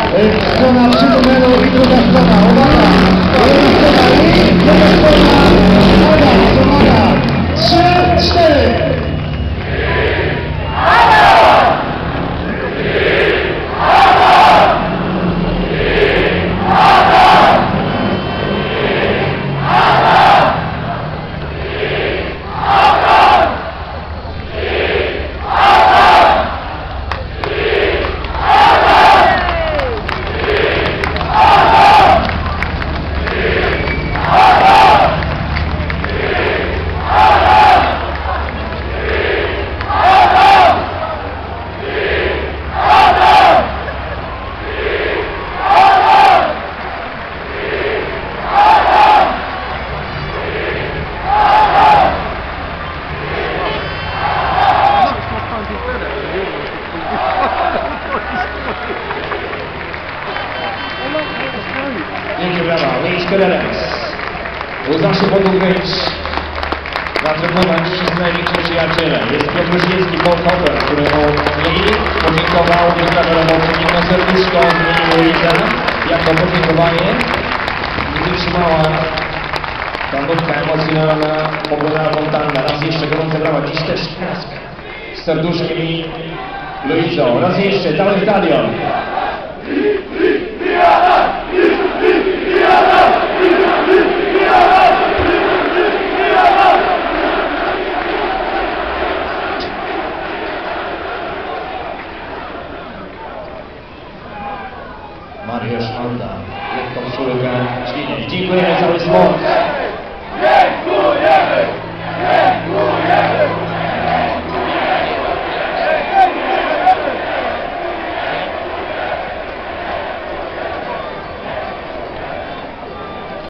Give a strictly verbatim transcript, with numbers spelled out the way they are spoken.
Strona trzy numeru i druga strona. Uwaga! Jedna strona i druga strona. Uwaga, uwaga! Trzy, cztery! Wielkie brawa, Miejski Releks. Uda się podłużyć, zatrudnować wszyscy najwięksi przyjaciele. Jest Piotr Żyński, Paul Hopper, któremu mieli podziękował, wyklarował przeciwne serduszko, zmienił ulicę jako podziękowanie. Nie wytrzymała ta nutka emocjonalna Bogdana Fontanna. Raz jeszcze gorące brawa, dziś też z serduszkiem i Luizą. Raz jeszcze, cały stadion. Mariusz Manda, lekką szulkę, ślinie. Dziękujemy, cały sport.